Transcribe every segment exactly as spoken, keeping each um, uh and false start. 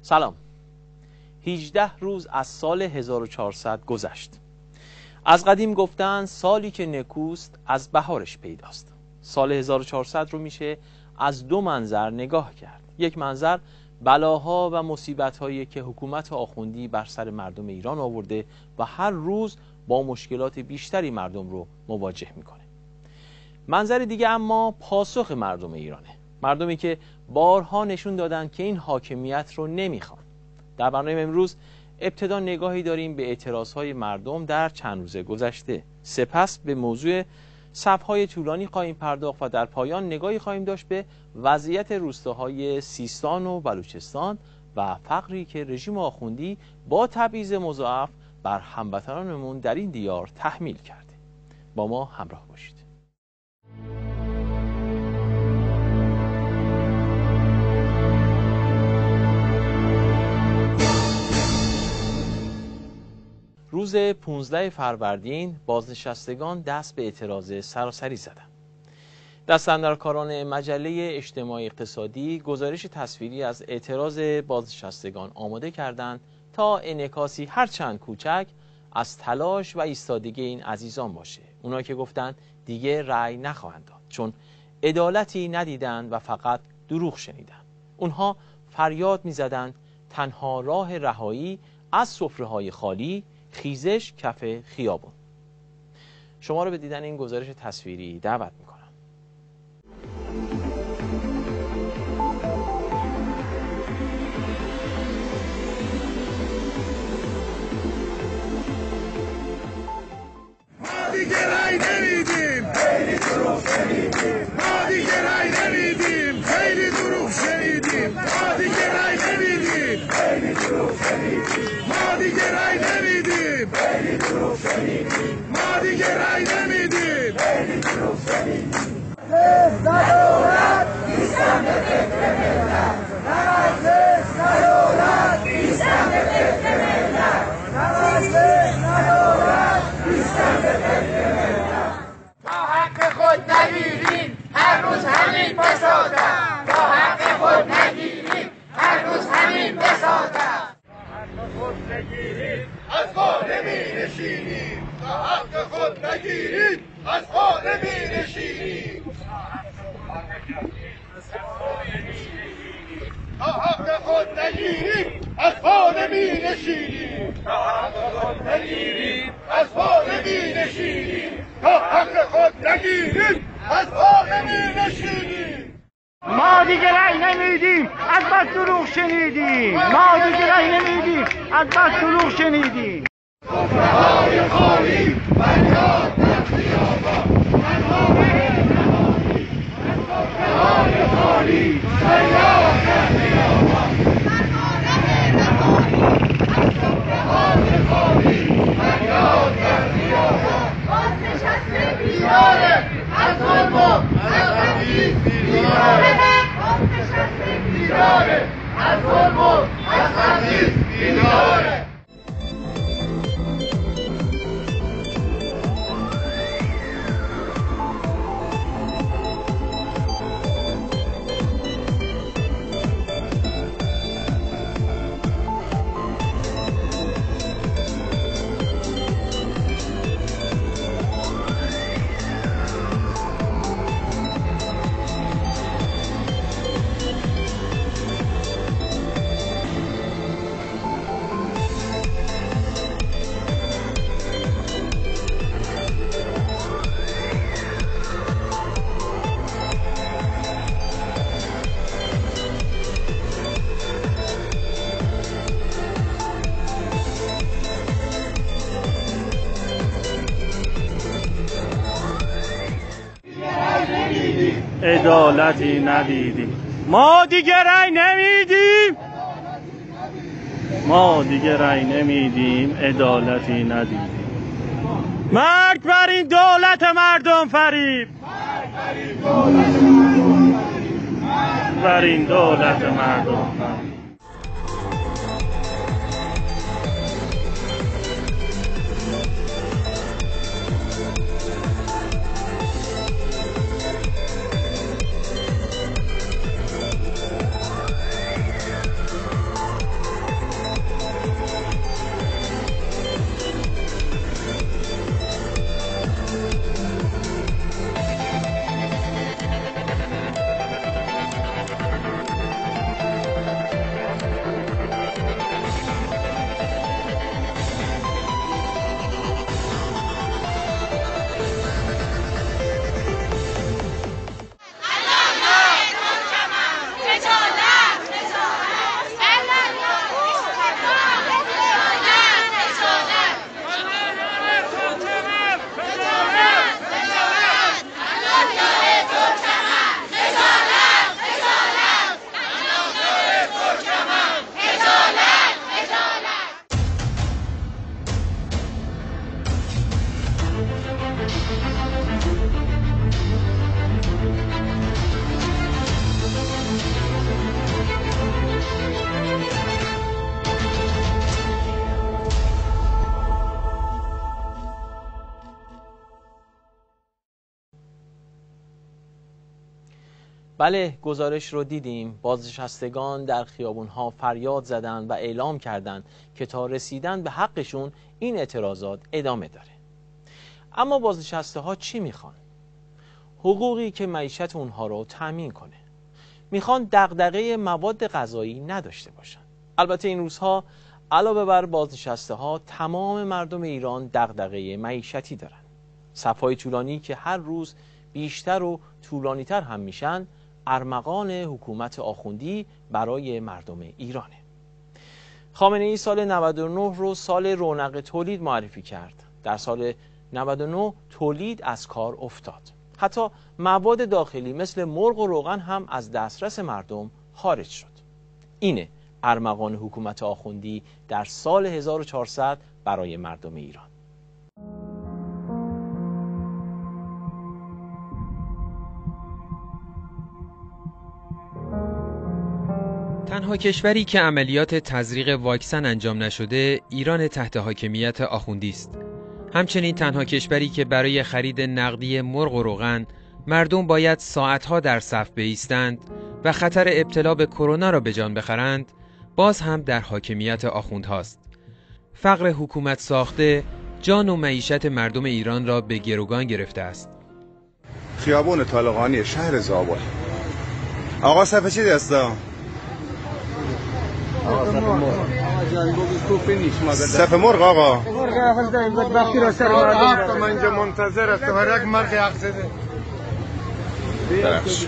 سلام. هجده روز از سال هزار و چهارصد گذشت. از قدیم گفتن سالی که نکوست از بهارش پیداست. سال هزار و چهارصد رو میشه از دو منظر نگاه کرد. یک منظر بلاها و مصیبت‌هایی که حکومت آخوندی بر سر مردم ایران آورده و هر روز با مشکلات بیشتری مردم رو مواجه میکنه. منظر دیگه اما پاسخ مردم ایرانه. مردمی که بارها نشون دادن که این حاکمیت رو نمیخوان. در برنامه امروز ابتدا نگاهی داریم به اعتراضهای مردم در چند روز گذشته. سپس به موضوع صف‌های طولانی خواهیم پرداخت و در پایان نگاهی خواهیم داشت به وضعیت روستاهای سیستان و بلوچستان و فقری که رژیم آخوندی با تبعیض مضاعف بر هموطنانمون در این دیار تحمیل کرده. با ما همراه باشید. روز پانزده فروردین بازنشستگان دست به اعتراض سراسری زدند. دستاندرکاران مجله اجتماعی اقتصادی گزارش تصویری از اعتراض بازنشستگان آماده کردند تا انعکاسی هرچند کوچک از تلاش و ایستادگی این عزیزان باشه. اونا که گفتند دیگه رأی نخواهند داد چون عدالتی ندیدند و فقط دروغ شنیدند. اونها فریاد می‌زدند تنها راه رهایی از سفره‌های خالی خیزش کف خیابون. شما رو به دیدن این گزارش تصویری دعوت میکنم. ما دیگه رای نمیدیم، خیلی دروغ شنیدیم. ما دیگه رای نمیدیم، خیلی دروغ شنیدیم. ما دیگه رای نمیدیم، خیلی دروغ شنیدیم. ما دیگه رای نمیدیم، خیلی دروغ شنیدیم. ما دیگه رای نمیدیم، خیلی دروغ شنیدیم. ندارد نیستم به فکر ملت، نوازش ندارد نیستم به فکر ملت، نوازش ندارد نیستم به فکر ملت. تا حق خود نگیریم هر روز همین بساطم، تا حق خود نگیریم هر روز همین بساطم. خود نگیرید از خانه می نشینید، تا حق خود نگیرید از خانه می نشینید. تا حق خود نگیرید از خانه می نشینید، تا حق خود نگیرید از خانه می نشینید، تا حق خود نگیرید از خانه می نشینید. ما دیگه رای نمیدیم از بس دروغ شنیدیم، ما دیگه رای نمیدیم از بس دروغ شنیدیم. سفره‌های خالی فریاد در خیابان، تنها به نهایی. سفره‌های خالی فریاد در خیابان، تنها به نهایی. سفره‌های خالی فریاد در خیابان. بازنشسته بیداره از ظلم و از تبعیض بیداره. بازنشسته بیداره از ظلم و از تبعیض بیداره. عدالتی ندیدیم، ما دیگه رای نمیدیم، ما دیگه رای نمیدیم، عدالتی ندیدیم. مرگ بر این دولت مردم فریب، بر این دولت مردم فریب. بله، گزارش رو دیدیم. بازنشستگان در خیابونها فریاد زدند و اعلام کردند که تا رسیدن به حقشون این اعتراضات ادامه داره. اما بازنشسته ها چی میخوان؟ حقوقی که معیشت اونها رو تأمین کنه. میخوان دغدغه مواد غذایی نداشته باشن. البته این روزها علاوه بر بازنشسته ها تمام مردم ایران دغدغه معیشتی دارن. صف‌های طولانی که هر روز بیشتر و طولانی‌تر هم میشن ارمغان حکومت آخوندی برای مردم ایرانه. خامنه ای سال نود و نه رو سال رونق تولید معرفی کرد. در سال نود و نه تولید از کار افتاد. حتی مواد داخلی مثل مرغ و روغن هم از دسترس مردم خارج شد. اینه ارمغان حکومت آخوندی در سال هزار و چهارصد برای مردم ایران. تنها کشوری که عملیات تزریق واکسن انجام نشده، ایران تحت حاکمیت آخوندی است. همچنین تنها کشوری که برای خرید نقدی مرغ و روغن مردم باید ساعتها در صف بایستند و خطر ابتلا به کرونا را به جان بخرند، باز هم در حاکمیت آخوندهاست. فقر حکومت ساخته جان و معیشت مردم ایران را به گروگان گرفته است. خیابان طالقانی شهر زابل. آقا صفحه چی دستا؟ صف مرغ آقا. مرغ اول دایم بود وقتی را سر مردم. من اینجا منتظر هستم هر یک مرغ حق زده. ببخش.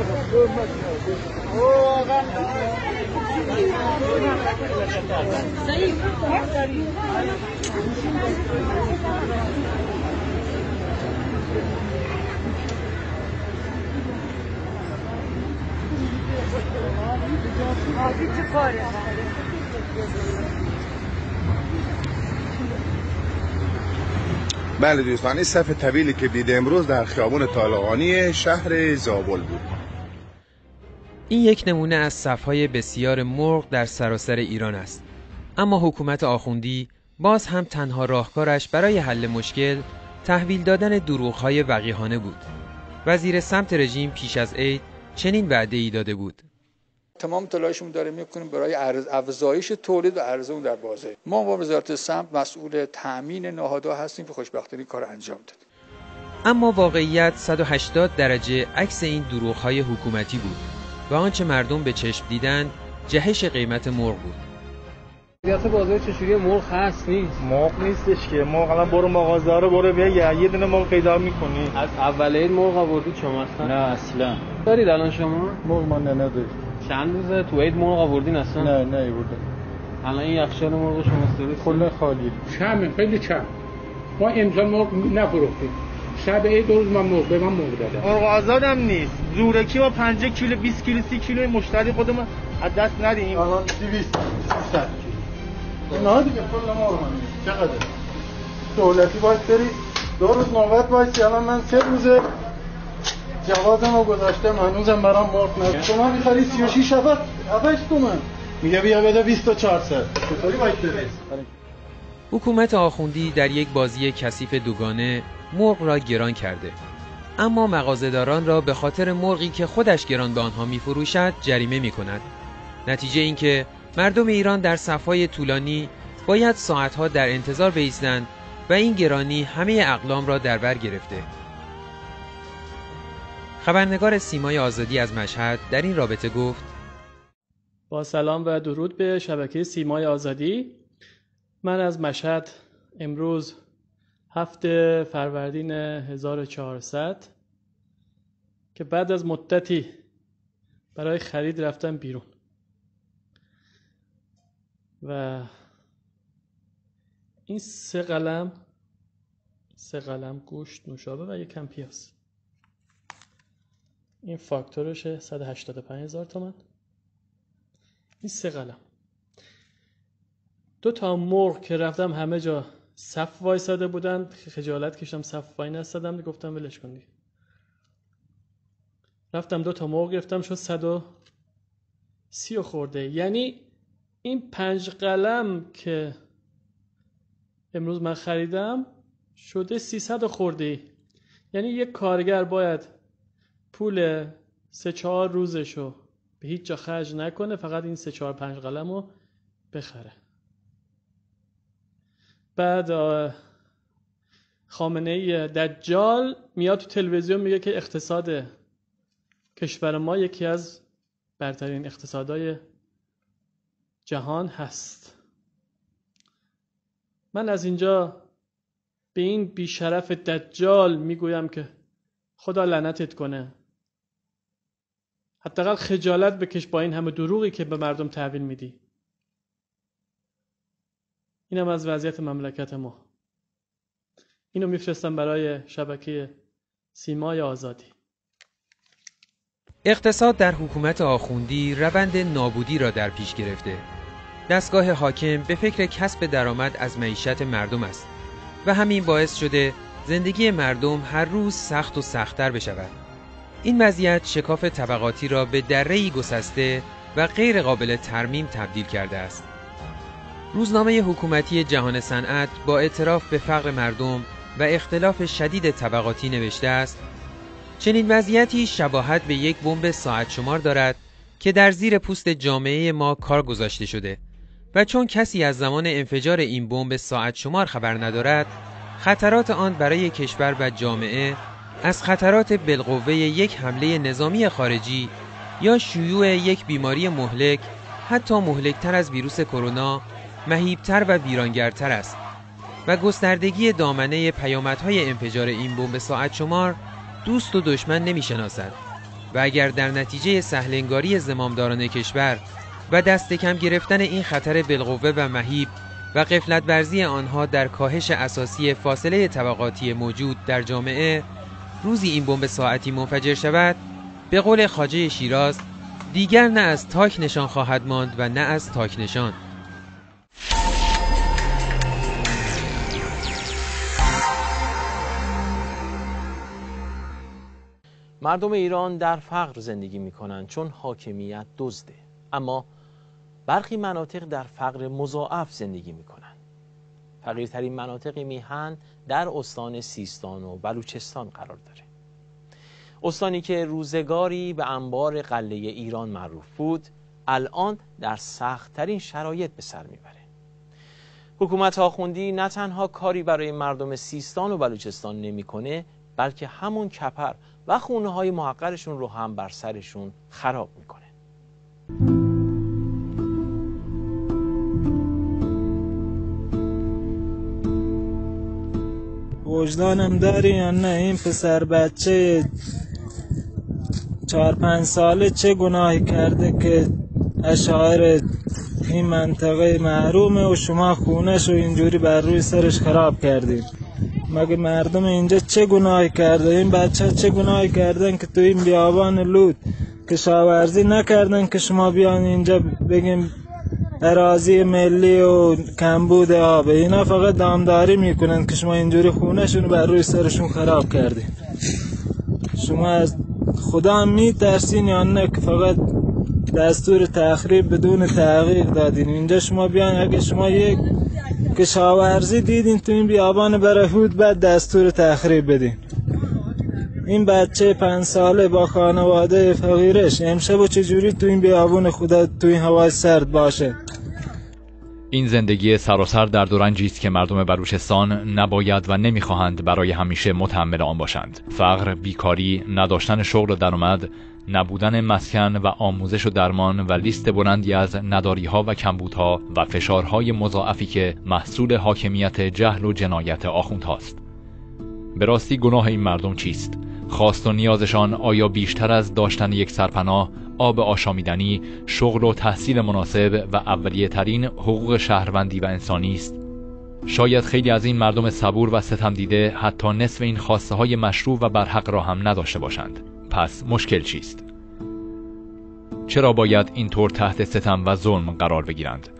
بله دوستان، این صف طویلی که دیده امروز در خیابان طالقانی شهر زابل بود. این یک نمونه از صف‌های بسیار مرغ در سراسر ایران است. اما حکومت آخوندی باز هم تنها راهکارش برای حل مشکل تحویل دادن دروغ‌های وقیحانه بود. وزیر سمت رژیم پیش از عید چنین وعده‌ای داده بود: تمام تلاشمون داره میکنیم برای افزایش تولید و عرضه اون در بازار. ما با وزارت سمت مسئول تامین نهادها هستیم که خوشبختانه کار انجام داد. اما واقعیت صد و هشتاد درجه عکس این دروغ‌های حکومتی بود و آنچه مردم به چشم دیدند جهش قیمت مرغ بود. وضعیت بازار چجوری؟ مرغ هست نیست؟ مرغ نیستش که. مرغ الان برو مغازه رو برو بیا یه دونه مرغ پیدا میکنی. از اول عید مرغ آوردید شما اصلا؟ نه اصلا. دارید الان شما؟ مرغ من نه نداریم. چند روزه تو عید مرغ آوردین اصلا؟ نه نه آوردیم. الان این یخچال مرغ شما درست کل خالی. کمه، خیلی کم. ما امسال مرغ نفروختیم. شب عید دو روز من مرغ به من مرغ دادم. مرغ آزادم نیست. زورکی با پنجاه کیلو بیست کیلو سی کیلو مشتری خودمون از دست ندیم. الان دویست سیصد کیلو. نه دیگه کل مرغ من. چقدر؟ دولتی باید بری دو روز نوبت وایسی. الان من سه روزه جوازم رو گذاشتم هنوزم برام مرغ نشد. شما می‌خری سی و شش هفت هفتش تومن. میگه بیا بده بیست و چهارصد. چطوری باید بری؟ حکومت آخوندی در یک بازی کثیف دوگانه مرغ را گران کرده، اما مغازه‌داران را به خاطر مرغی که خودش گران به آنها می‌فروشد جریمه می‌کند. نتیجه این که مردم ایران در صف‌های طولانی باید ساعتها در انتظار بایستند و این گرانی همه اقلام را در بر گرفته. خبرنگار سیمای آزادی از مشهد در این رابطه گفت: با سلام و درود به شبکه سیمای آزادی. من از مشهد امروز هفته فروردین هزار و چهارصد که بعد از مدتی برای خرید رفتم بیرون و این سه قلم سه قلم گوشت نوشابه و یک کم پیاز، این فاکتورشه صد و هشتاد و پنج هزار تومان. این سه قلم دو تا مرغ که رفتم همه جا صف وایساده بودن، خجالت کشیدم صف وای نستادم، گفتم ولش کن دیگه. رفتم دو تا مرغ گرفتم، شد صد و سی و خورده. یعنی این پنج قلم که امروز من خریدم شده سیصد خورده. یعنی یک کارگر باید پول سه چهار روزشو به هیچ جا خرج نکنه، فقط این سه چهار پنج قلم رو بخره. بعد خامنه دجال میاد تو تلویزیون میگه که اقتصاد کشور ما یکی از برترین اقتصادهای جهان هست. من از اینجا به این بیشرف دجال میگویم که خدا لعنتت کنه. حداقل خجالت بکش با این همه دروغی که به مردم تحویل میدی. اینم از وضعیت مملکت ما. اینو میفرستم برای شبکه سیمای آزادی. اقتصاد در حکومت آخوندی روند نابودی را در پیش گرفته. دستگاه حاکم به فکر کسب درآمد از معیشت مردم است و همین باعث شده زندگی مردم هر روز سخت و سخت‌تر بشود. این وضعیت شکاف طبقاتی را به دره‌ای گسسته و غیر قابل ترمیم تبدیل کرده است. روزنامه حکومتی جهان صنعت با اعتراف به فقر مردم و اختلاف شدید طبقاتی نوشته است: چنین وضعیتی شباهت به یک بمب ساعت شمار دارد که در زیر پوست جامعه ما کار گذاشته شده و چون کسی از زمان انفجار این بمب ساعت شمار خبر ندارد، خطرات آن برای کشور و جامعه از خطرات بالقوه یک حمله نظامی خارجی یا شیوع یک بیماری مهلک، حتی مهلکتر از ویروس کرونا، مهیبتر و ویرانگرتر است و گستردگی دامنه پیامدهای انفجار این بمب ساعت شمار دوست و دشمن نمی‌شناسد و اگر در نتیجه سهلنگاری زمامداران کشور و دست کم گرفتن این خطر بالقوه و مهیب و غفلت ورزی آنها در کاهش اساسی فاصله طبقاتی موجود در جامعه روزی این بمب ساعتی منفجر شود، به قول خواجه شیراز دیگر نه از تاک نشان خواهد ماند و نه از تاک نشان. مردم ایران در فقر زندگی می کنند چون حاکمیت دزده، اما برخی مناطق در فقر مضاعف زندگی می کنند. فقیرترین مناطق میهن در استان سیستان و بلوچستان قرار داره. استانی که روزگاری به انبار قلعه ایران معروف بود، الان در سخت‌ترین شرایط به سر میبره. حکومت آخوندی نه تنها کاری برای مردم سیستان و بلوچستان نمیکنه، بلکه همون کپر و خونه های محقرشون رو هم بر سرشون خراب میکنه. وجدانم داری یا نه؟ این پسر بچه چهار پنج ساله چه گناهی کرده که اشاعر این منطقه محرومه و شما خونش رو اینجوری بر روی سرش خراب کردیم؟ مگه مردم اینجا چه گناهی کرده؟ این بچه چه گناهی کردن که تو این بیابان لود کشاورزی نکردن که شما بیان اینجا بگیم اراضی ملی و کمبود آب؟ اینا فقط دامداری میکنن که شما اینجوری خونهشون بر روی سرشون خراب کردین. شما از خدا هم میترسین یا نه که فقط دستور تخریب بدون تحقیق دادین؟ اینجا شما بیان اگه شما یک کشاورزی دیدین تو این بیابان برهود بعد دستور تخریب بدین. این بچه پنج ساله با خانواده فقیرش امشب چجوری تو این بیابون خدا تو این هوای سرد باشه؟ این زندگی سراسر درد و رنجی است که مردم بلوچستان نباید و نمیخواهند برای همیشه متحمل آن باشند. فقر، بیکاری، نداشتن شغل و درآمد، نبودن مسکن و آموزش و درمان و لیست بلندی از نداری‌ها و کمبودها و فشارهای مضاعفی که محصول حاکمیت جهل و جنایت آخوندهاست. به راستی گناه این مردم چیست؟ خواست و نیازشان آیا بیشتر از داشتن یک سرپناه، آب آشامیدنی، شغل و تحصیل مناسب و اولیه ترین حقوق شهروندی و انسانی است؟ شاید خیلی از این مردم صبور و ستم دیده حتی نصف این خواسته های مشروع و برحق را هم نداشته باشند. پس مشکل چیست؟ چرا باید اینطور تحت ستم و ظلم قرار بگیرند؟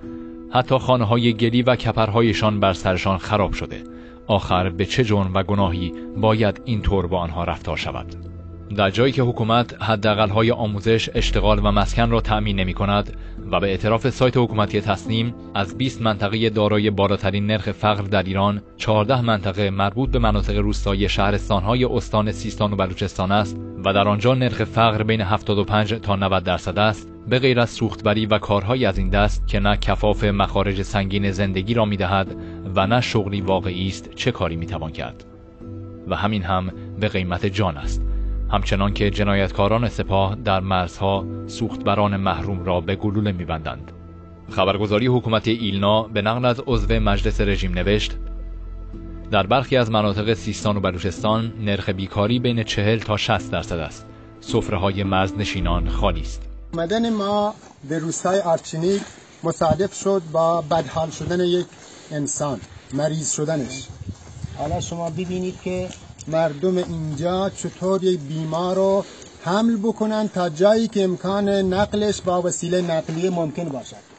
حتی خانه‌های گلی و کپرهایشان بر سرشان خراب شده. آخر به چه جرم و گناهی باید اینطور با آنها رفتار شود؟ در جایی که حکومت حداقل‌های آموزش، اشتغال و مسکن را تأمین نمی‌کند و به اعتراف سایت حکومتی تصنیم از بیست منطقه دارای بالاترین نرخ فقر در ایران، چهارده منطقه مربوط به مناطق روستایی شهرستان‌های استان سیستان و بلوچستان است و در آنجا نرخ فقر بین هفتاد و پنج تا نود درصد است، به غیر از سوختبری و کارهایی از این دست که نه کفاف مخارج سنگین زندگی را می‌دهد و نه شغلی واقعی است، چه کاری می‌توان کرد؟ و همین هم به قیمت جان است. همچنان که جنایتکاران سپاه در مرزها سوختبران محروم را به گلوله می‌بندند. خبرگزاری حکومتی ایلنا به نقل از عضو مجلس رژیم نوشت: در برخی از مناطق سیستان و بلوچستان نرخ بیکاری بین چهل تا شصت درصد است. سفره‌های مرزنشینان خالی است. مدن ما به روستای آرچنیک مصادف شد با بدحال شدن یک انسان، مریض شدنش. حالا شما ببینید که مردم اینجا چطور یک بیمار رو حمل بکنن تا جایی که امکان نقلش با وسیله نقلیه ممکن باشد.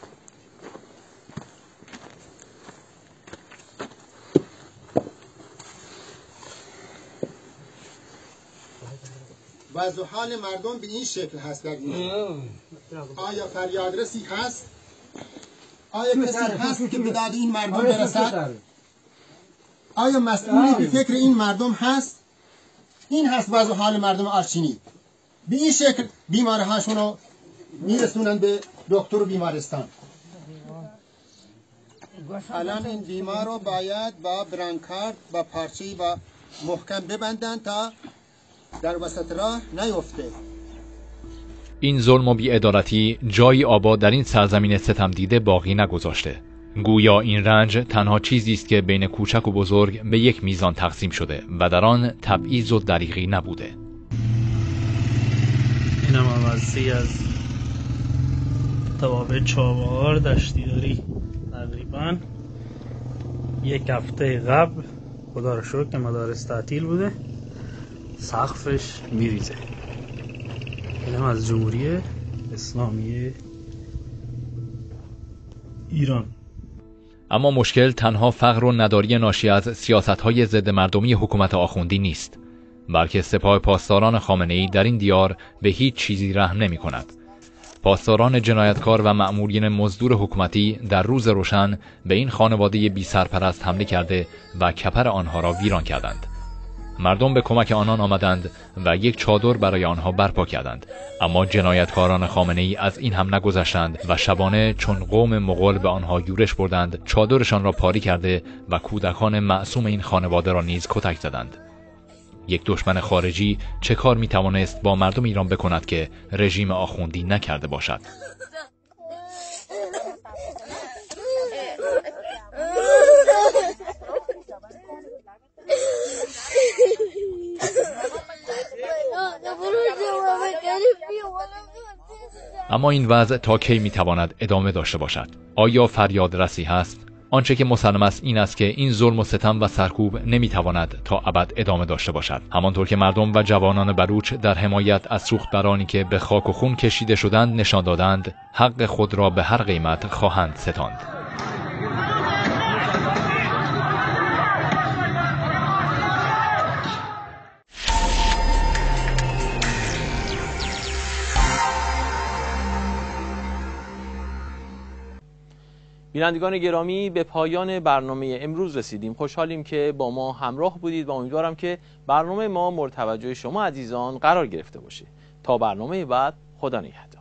وضع حال مردم به این شکل هست در این. آیا فریادرسی هست؟ آیا کسی هست که به داد این مردم برسد؟ آیا مسئولی به فکر این مردم هست؟ این هست وضع حال مردم آرچینی. به این شکل بیمارهاشون رو میرسونن به دکتر و بیمارستان. الان این بیمار رو باید با برانکارد و پارچه‌ای و محکم ببندن تا در وسط راه نیفته. این ظلم و بی‌عدالتی جایی آباد در این سرزمین ستم دیده باقی نگذاشته. گویا این رنج تنها چیزی است که بین کوچک و بزرگ به یک میزان تقسیم شده و در آن تبعیض و دریغی نبوده. این هم عوضی از توابع چابهار دشتیداری. تقریبا یک هفته قبل خدا رو شکر که مدارس تعطیل بوده، سقفش میریزه. این هم از جمهوری اسلامی ایران. اما مشکل تنها فقر و نداری ناشی از سیاست‌های ضد مردمی حکومت آخوندی نیست، بلکه سپاه پاسداران خامنه‌ای در این دیار به هیچ چیزی رحم نمی‌کند. پاسداران جنایتکار و مأمورین مزدور حکومتی در روز روشن به این خانواده بی سرپرست حمله کرده و کپر آنها را ویران کردند. مردم به کمک آنان آمدند و یک چادر برای آنها برپا کردند، اما جنایتکاران خامنه‌ای از این هم نگذشتند و شبانه چون قوم مغول به آنها یورش بردند، چادرشان را پاری کرده و کودکان معصوم این خانواده را نیز کتک زدند. یک دشمن خارجی چه کار می توانست با مردم ایران بکند که رژیم آخوندی نکرده باشد؟ اما این وضع تا کی می تواند ادامه داشته باشد؟ آیا فریاد رسی هست؟ آنچه که مسلم است این است که این ظلم و ستم و سرکوب نمی تواند تا ابد ادامه داشته باشد. همانطور که مردم و جوانان بلوچ در حمایت از سوختبرانی که به خاک و خون کشیده شدند نشان دادند، حق خود را به هر قیمت خواهند ستاند. بینندگان گرامی، به پایان برنامه امروز رسیدیم. خوشحالیم که با ما همراه بودید و امیدوارم که برنامه ما مورد توجه شما عزیزان قرار گرفته باشه. تا برنامه بعد، خدا نگهدار.